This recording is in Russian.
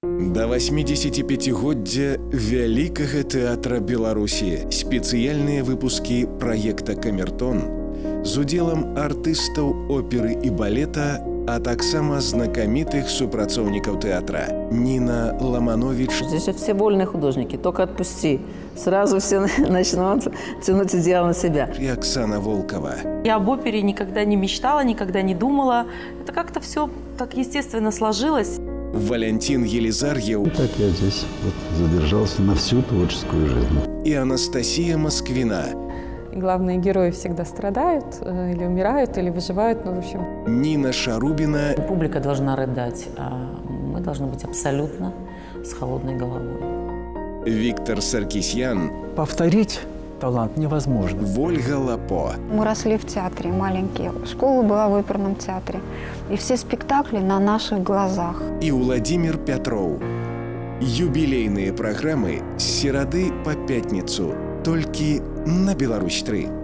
Да 85-годдзя вялікага тэатра Беларусі спецыяльныя выпускі праекта «Камертон» з удзелам артыстаў оперы і балета, а таксама знакамітых супрацоўнікаў тэатра. Нина Ломанович. Здесь все вольные художники, только отпусти. Сразу все начнут тянуть одеяло на себя. И Оксана Волкова. Я об опере никогда не мечтала, никогда не думала. Это как-то все так естественно сложилось. Валентин Елизарьев. И так я здесь вот задержался на всю творческую жизнь. И Анастасия Москвина. Главные герои всегда страдают, или умирают, или выживают, ну, в общем. Нина Шарубина. Публика должна рыдать, а мы должны быть абсолютно с холодной головой. Виктор Саркисян. Повторить талант невозможно. Вольга Лапо. Мы росли в театре маленькие. Школа была в оперном театре. И все спектакли на наших глазах. И Владимир Петров. Юбилейные программы с середы по пятницу. Только на Беларусь 3.